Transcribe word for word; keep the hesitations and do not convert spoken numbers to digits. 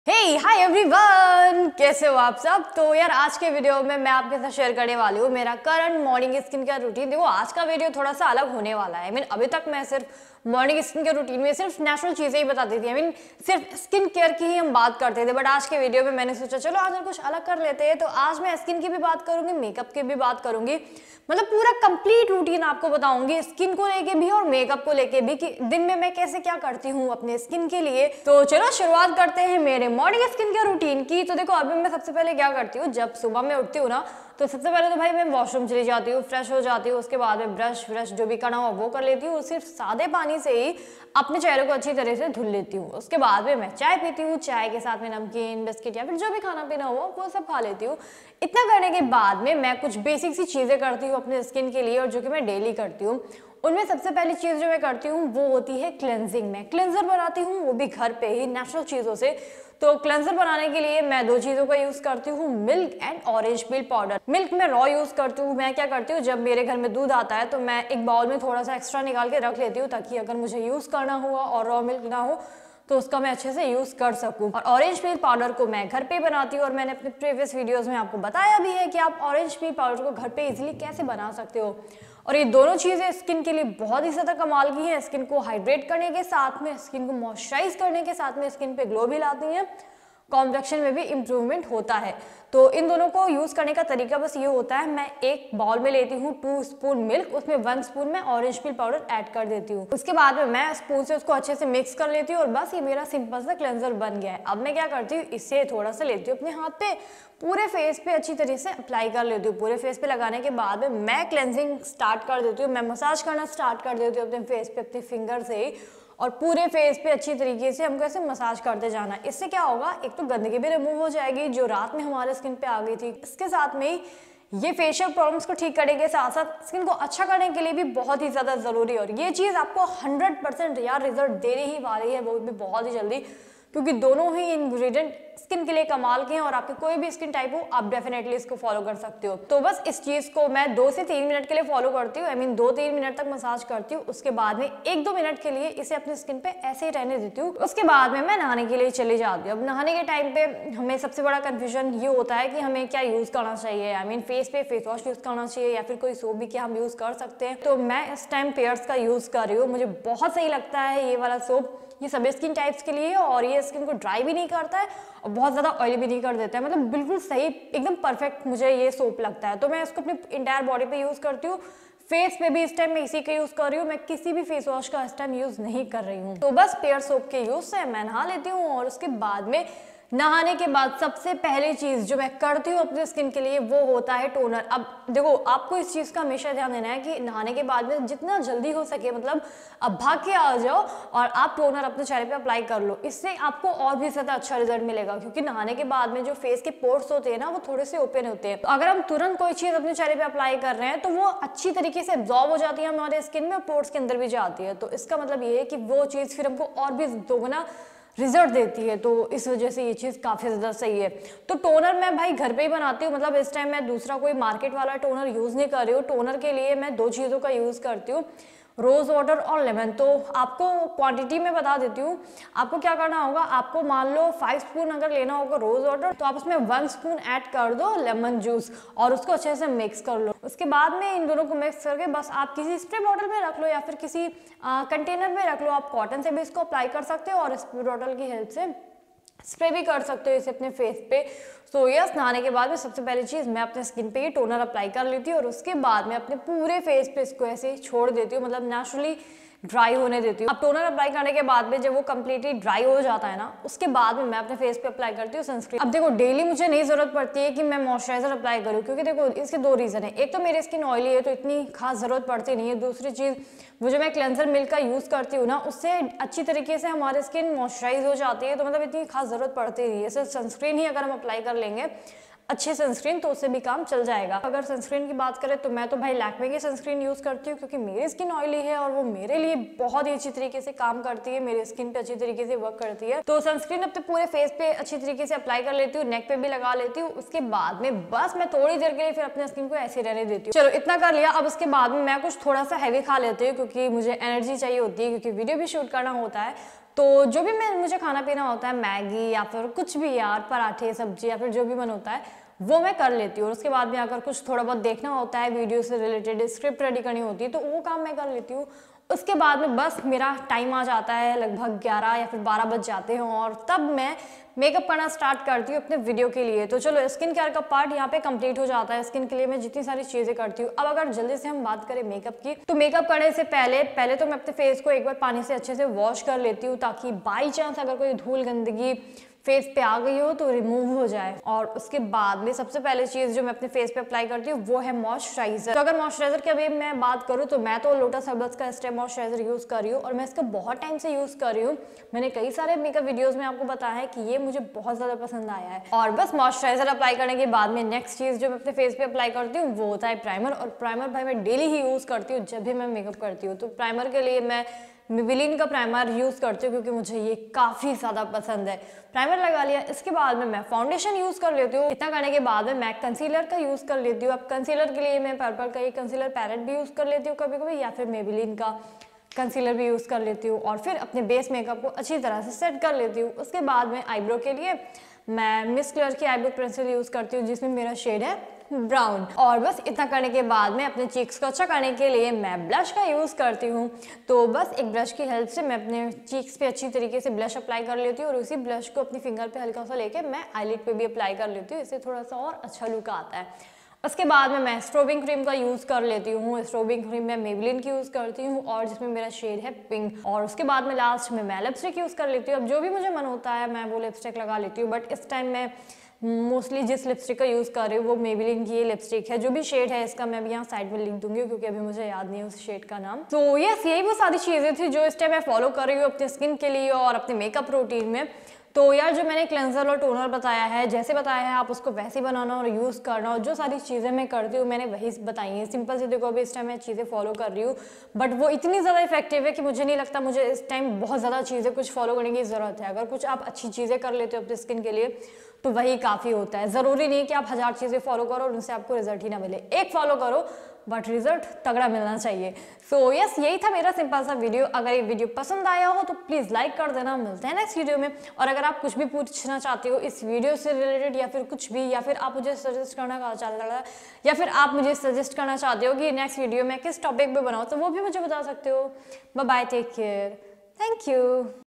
हे hi everyone, कैसे हो आप सब। तो यार आज के वीडियो में मैं आपके साथ शेयर करने वाली हूँ मेरा current morning skin care routine. देखो आज का वीडियो थोड़ा सा अलग होने वाला है। आई मीन अभी तक मैं सिर्फ मॉर्निंग स्किन केयर रूटीन में सिर्फ नेचुरल चीजें ही बताती थी। आई मीन सिर्फ स्किन केयर की ही हम बात करते थे, बट आज के वीडियो में मैंने सोचा चलो आज कुछ अलग कर लेते हैं। तो आज मैं स्किन की भी बात करूंगी, मेकअप की भी बात करूंगी, मतलब पूरा कंप्लीट रूटीन आपको बताऊंगी स्किन को लेके भी और मेकअप को लेके भी कि दिन में मैं कैसे क्या करती हूँ अपने स्किन के लिए। तो चलो शुरुआत करते हैं मेरे मॉर्निंग स्किन केयर रूटीन की। तो देखो अभी मैं सबसे पहले क्या करती हूँ, जब सुबह में उठती हूँ ना तो सबसे पहले तो भाई मैं वॉशरूम चली जाती हूँ, फ्रेश हो जाती हूँ। उसके बाद में ब्रश व्रश जो भी करना हो वो कर लेती हूँ। सिर्फ सादे पानी से ही अपने चेहरे को अच्छी तरह से धुल लेती हूँ। उसके बाद में मैं चाय पीती हूँ, चाय के साथ में नमकीन बिस्किट या फिर जो भी खाना पीना हो वो सब खा लेती हूँ। इतना करने के बाद में मैं कुछ बेसिक सी चीजें करती हूँ अपने स्किन के लिए और जो कि मैं डेली करती हूँ। उनमें सबसे पहली चीज जो मैं करती हूँ वो होती है क्लेंजिंग। मैं क्लेंजर बनाती हूँ, वो भी घर पे ही नेचुरल चीजों से। तो क्लेंजर बनाने के लिए मैं दो चीजों का यूज करती हूँ, milk and orange peel powder. Milk में रॉ यूज करती हूँ। मैं क्या करती हूँ, जब मेरे घर में दूध आता है तो मैं एक बाउल में थोड़ा सा एक्स्ट्रा निकाल के रख लेती हूँ ताकि अगर मुझे यूज करना हुआ और रॉ मिल्क ना हो तो उसका मैं अच्छे से यूज कर सकूं। और ऑरेंज पील पाउडर को मैं घर पे बनाती हूँ और मैंने अपने प्रीवियस वीडियोस में आपको बताया भी है कि आप ऑरेंज पील पाउडर को घर पे इजीली कैसे बना सकते हो। और ये दोनों चीजें स्किन के लिए बहुत ही ज्यादा कमाल की हैं। स्किन को हाइड्रेट करने के साथ में, स्किन को मॉइस्चराइज करने के साथ में स्किन पे ग्लो भी लाती हैं, कॉम्प्लेक्शन में भी इम्प्रूवमेंट होता है। तो इन दोनों को यूज करने का तरीका बस ये होता है, मैं एक बाउल में लेती हूँ टू स्पून मिल्क, उसमें वन स्पून में ऑरेंज पील पाउडर ऐड कर देती हूँ। उसके बाद में मैं स्पून से उसको अच्छे से मिक्स कर लेती हूँ और बस ये मेरा सिंपल सा क्लेंजर बन गया है। अब मैं क्या करती हूँ, इससे थोड़ा सा लेती हूँ अपने हाथ पे, पूरे फेस पे अच्छी तरह से अप्लाई कर लेती हूँ। पूरे फेस पे लगाने के बाद में मैं क्लेंजिंग स्टार्ट कर देती हूँ। मैं मसाज करना स्टार्ट कर देती हूँ अपने फेस पे अपने फिंगर से ही, और पूरे फेस पे अच्छी तरीके से हमको ऐसे मसाज करते जाना। इससे क्या होगा, एक तो गंदगी भी रिमूव हो जाएगी जो रात में हमारे स्किन पे आ गई थी। इसके साथ में ये फेशियल प्रॉब्लम्स को ठीक करने के साथ साथ स्किन को अच्छा करने के लिए भी बहुत ही ज्यादा जरूरी है। और ये चीज आपको हंड्रेड परसेंट यार रिजल्ट देने ही वाली है, वो भी बहुत ही जल्दी, क्योंकि दोनों ही इंग्रेडिएंट स्किन के लिए कमाल के हैं और आपके कोई भी स्किन टाइप हो आप डेफिनेटली इसको फॉलो कर सकते हो। तो बस इस चीज को मैं दो से तीन मिनट के लिए फॉलो करती हूँ। आई मीन दो तीन मिनट तक मसाज करती हूँ। उसके बाद में एक दो मिनट के लिए इसे अपनी स्किन पे ऐसे ही रहने देती हूँ। उसके बाद में मैं नहाने के लिए चली जाती हूँ। अब नहाने के टाइम पे हमें सबसे बड़ा कंफ्यूजन ये होता है कि हमें क्या यूज करना चाहिए। आई मीन फेस पे फेस वॉश यूज करना चाहिए या फिर कोई सोप भी क्या हम यूज कर सकते हैं। तो मैं इस टाइम पेयर्स का यूज कर रही हूँ। मुझे बहुत सही लगता है ये वाला सोप। ये सभी स्किन टाइप्स के लिए और ये स्किन को ड्राई भी नहीं करता है और बहुत ज़्यादा ऑयली भी नहीं कर देता है। मतलब बिल्कुल सही, एकदम परफेक्ट मुझे ये सोप लगता है। तो मैं इसको अपनी इंटायर बॉडी पे यूज़ करती हूँ। फेस पे भी इस टाइम मैं इसी का यूज़ कर रही हूँ। मैं किसी भी फेस वॉश का इस टाइम यूज़ नहीं कर रही हूँ। तो बस पेयर सोप के यूज़ से मैं नहा लेती हूँ और उसके बाद में नहाने के बाद सबसे पहली चीज जो मैं करती हूँ अपने स्किन के लिए वो होता है टोनर। अब देखो आपको इस चीज का हमेशा ध्यान देना है कि नहाने के बाद में जितना जल्दी हो सके, मतलब अब भाग के आ जाओ और आप टोनर अपने चेहरे पे अप्लाई कर लो। इससे आपको और भी ज्यादा अच्छा रिजल्ट मिलेगा, क्योंकि नहाने के बाद में जो फेस के पोर्स होते हैं ना वो थोड़े से ओपन होते हैं। तो अगर हम तुरंत कोई चीज अपने चेहरे पे अप्लाई कर रहे हैं तो वो अच्छी तरीके से एब्जॉर्ब हो जाती है हमारे स्किन में, पोर्स के अंदर भी जाती है। तो इसका मतलब ये है कि वो चीज फिर हमको और भी दोगुना रिजल्ट देती है। तो इस वजह से ये चीज़ काफ़ी ज़्यादा सही है। तो टोनर मैं भाई घर पे ही बनाती हूँ। मतलब इस टाइम मैं दूसरा कोई मार्केट वाला टोनर यूज़ नहीं कर रही हूँ। टोनर के लिए मैं दो चीज़ों का यूज़ करती हूँ, रोज वाटर और लेमन। तो आपको क्वांटिटी में बता देती हूँ। आपको क्या करना होगा, आपको मान लो फाइव स्पून अगर लेना होगा रोज वाटर तो आप उसमें वन स्पून ऐड कर दो लेमन जूस और उसको अच्छे से मिक्स कर लो। उसके बाद में इन दोनों को मिक्स करके बस आप किसी स्प्रे बॉटल में रख लो या फिर किसी कंटेनर में रख लो। आप कॉटन से भी इसको अप्लाई कर सकते हो और स्प्रे बॉटल की हेल्प से स्प्रे भी कर सकते हो इसे अपने फेस पे। सो यस, नहाने के बाद में सबसे पहली चीज मैं अपने स्किन पे ही टोनर अप्लाई कर लेती हूँ और उसके बाद में अपने पूरे फेस पे इसको ऐसे ही छोड़ देती हूँ, मतलब नेचुरली ड्राई होने देती हूँ। अब टोनर अप्लाई करने के बाद में जब वो कम्प्लीटली ड्राई हो जाता है ना, उसके बाद में मैं अपने फेस पे अप्लाई करती हूँ सनस्क्रीन। अब देखो डेली मुझे नहीं जरूरत पड़ती है कि मैं मॉइस्चराइजर अप्लाई करूँ, क्योंकि देखो इसके दो रीजन है। एक तो मेरी स्किन ऑयली है तो इतनी खास जरूरत पड़ती नहीं है। दूसरी चीज वो जो मैं क्लेंजर मिल्क का यूज करती हूँ ना, उससे अच्छी तरीके से हमारी स्किन मॉइस्चराइज हो जाती है। तो मतलब इतनी खास जरूरत पड़ती नहीं है। सिर्फ सनस्क्रीन ही अगर हम अप्लाई कर लेंगे अच्छे सनस्क्रीन तो उससे भी काम चल जाएगा। अगर सनस्क्रीन की बात करें तो मैं तो भाई लैक्मे की सनस्क्रीन यूज करती हूँ, क्योंकि मेरी स्किन ऑयली है और वो मेरे लिए बहुत ही अच्छी तरीके से काम करती है, मेरी स्किन पे अच्छी तरीके से वर्क करती है। तो सनस्क्रीन अपने पूरे फेस पे अच्छी तरीके से अप्लाई कर लेती हूँ, नेक पे भी लगा लेती हूँ। उसके बाद में बस मैं थोड़ी देर के लिए फिर अपने स्किन को ऐसे रहने देती हूँ। चलो इतना कर लिया। अब उसके बाद में मैं कुछ थोड़ा सा हैवी खा लेती हूँ, क्योंकि मुझे एनर्जी चाहिए होती है, क्योंकि वीडियो भी शूट करना होता है। तो जो भी मैं मुझे खाना पीना होता है, मैगी या फिर कुछ भी यार, पराठे सब्जी या फिर जो भी मन होता है वो मैं कर लेती हूँ। और उसके बाद में अगर कुछ थोड़ा बहुत देखना होता है, वीडियो से रिलेटेड स्क्रिप्ट रेडी करनी होती है, तो वो काम मैं कर लेती हूँ। उसके बाद में बस मेरा टाइम आ जाता है लगभग ग्यारह या फिर बारह बज जाते हैं और तब मैं मेकअप करना स्टार्ट करती हूँ अपने वीडियो के लिए। तो चलो स्किन केयर का पार्ट यहाँ पे कंप्लीट हो जाता है। स्किन के लिए मैं जितनी सारी चीजें करती हूँ। अब अगर जल्दी से हम बात करें मेकअप की, तो मेकअप करने से पहले पहले तो मैं अपने फेस को एक बार पानी से अच्छे से वॉश कर लेती हूँ, ताकि बाई चांस अगर कोई धूल गंदगी फेस पे आ गई हो तो रिमूव हो जाए। और उसके बाद में सबसे पहले चीज जो मैं अपने फेस पे अप्लाई करती हूँ वो है मॉइस्चराइजर। तो अगर मॉइस्चराइजर की अभी मैं बात करूँ तो मैं तो लोटस हर्बल्स का स्टे मॉइस्चराइजर यूज कर रही हूँ और मैं इसका बहुत टाइम से यूज कर रही हूँ। मैंने कई सारे मेकअप वीडियोस में आपको बताया है कि ये मुझे बहुत ज्यादा पसंद आया है। और बस मॉइस्चराइजर अप्लाई करने के बाद में नेक्स्ट चीज जो मैं अपने फेस पे अप्लाई करती हूँ वो होता है प्राइमर। और प्राइमर भाई मैं डेली ही यूज करती हूँ जब भी मैं मेकअप करती हूँ। तो प्राइमर के लिए मैं मेबेलिन का प्राइमर यूज करती हूँ क्योंकि मुझे ये काफी ज्यादा पसंद है। प्राइमर लगा लिया, इसके बाद में मैं फाउंडेशन यूज कर लेती हूँ। इतना करने के बाद में मैं कंसीलर का यूज कर लेती हूँ। अब कंसीलर के लिए मैं पर्पल का ये कंसीलर पैलेट भी यूज कर लेती हूँ कभी कभी, या फिर मेबेलिन का कंसीलर भी यूज कर लेती हूँ। और फिर अपने बेस मेकअप को अच्छी तरह से सेट कर लेती हूँ। उसके बाद में आईब्रो के लिए मैं मिस कलर की आईब्रो पेंसिल यूज करती हूँ जिसमें मेरा शेड है ब्राउन। और बस इतना करने के बाद में अपने चीक्स को अच्छा करने के लिए मैं ब्लश का यूज करती हूँ। तो बस एक ब्रश की हेल्प से मैं अपने चीक्स पे अच्छी तरीके से ब्लश अप्लाई कर लेती हूँ और उसी ब्लश को अपनी फिंगर पे हल्का सा लेके मैं आईलिड पे भी अप्लाई कर लेती हूँ। इससे थोड़ा सा और अच्छा लुक आता है। उसके बाद में मैं स्ट्रोबिंग क्रीम का यूज कर लेती हूँ। स्ट्रोबिंग क्रीम मैं मेबेलिन की यूज करती हूँ और जिसमें मेरा शेड है पिंक। और उसके बाद में लास्ट में मैं लिपस्टिक यूज कर लेती हूँ। अब जो भी मुझे मन होता है मैं वो लिपस्टिक लगा लेती हूँ, बट इस टाइम मैं मोस्टली जिस लिपस्टिक का यूज कर रही हूँ वो मेबेलिन की ये लिपस्टिक है। जो भी शेड है इसका मैं अभी यहाँ साइड में लिख दूंगी क्योंकि अभी मुझे याद नहीं है उस शेड का नाम। तो यस, यही वो सारी चीजें थी जो इस टाइम मैं फॉलो कर रही हूँ अपने स्किन के लिए और अपने मेकअप रूटीन में। तो यार जो मैंने क्लेंजर और टोनर बताया है, जैसे बताया है आप उसको वैसे बनाना और यूज करना। और जो सारी चीजें मैं करती हूँ मैंने वही बताई हैं। सिंपल से देखो अभी इस टाइम मैं चीजें फॉलो कर रही हूँ, बट वो इतनी ज्यादा इफेक्टिव है कि मुझे नहीं लगता मुझे इस टाइम बहुत ज्यादा चीजें कुछ फॉलो करने की जरूरत है। अगर कुछ आप अच्छी चीजें कर लेते हो अपने स्किन के लिए तो वही काफी होता है। जरूरी नहीं कि आप हजार चीजें फॉलो करो और उनसे आपको रिजल्ट ही ना मिले। एक फॉलो करो बट रिजल्ट तगड़ा मिलना चाहिए। सो so, यस yes, यही था मेरा सिंपल सा वीडियो। अगर ये वीडियो पसंद आया हो तो प्लीज लाइक कर देना। मिलते हैं नेक्स्ट वीडियो में। और अगर आप कुछ भी पूछना चाहते हो इस वीडियो से रिलेटेड या फिर कुछ भी, या फिर आप मुझे सजेस्ट करना चाहते हो या फिर आप मुझे सजेस्ट करना चाहते हो कि नेक्स्ट वीडियो में किस टॉपिक पे बनाओ, तो वो भी मुझे बता सकते हो। Bye bye, take care, thank you.